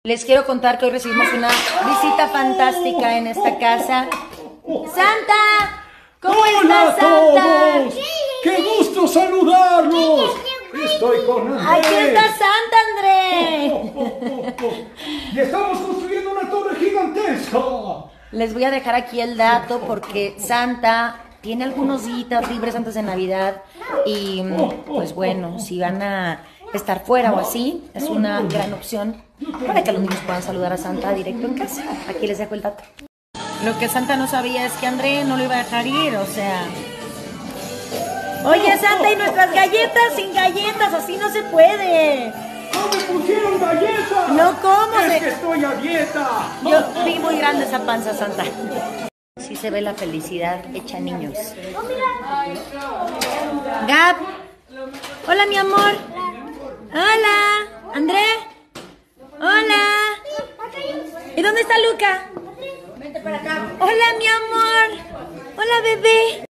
Les quiero contar que hoy recibimos una visita fantástica en esta casa. ¡Santa! ¿Cómo ¡Hola estás, Santa? a todos! ¡Qué gusto saludarlos! Estoy con Andrés. ¡Aquí está Santa, Andrés! Y estamos construyendo una torre gigantesca. Les voy a dejar aquí el dato porque Santa tiene algunos días libres antes de Navidad y pues bueno, si van a estar fuera o así, es una gran opción para que los niños puedan saludar a Santa directo en casa. Aquí les dejo el dato. Lo que Santa no sabía es que André no lo iba a dejar ir, o sea... Oye, Santa, ¿y nuestras galletas? Sin galletas, así no se puede. ¡No me pusieron galletas! No, ¿cómo? ¡Es que estoy a dieta! Yo vi muy grande esa panza, Santa. Sí se ve la felicidad hecha niños. Gab. Hola, mi amor. Hola. André. Hola. ¿Y dónde está Luca? Vente para acá. Hola, mi amor. Hola, bebé.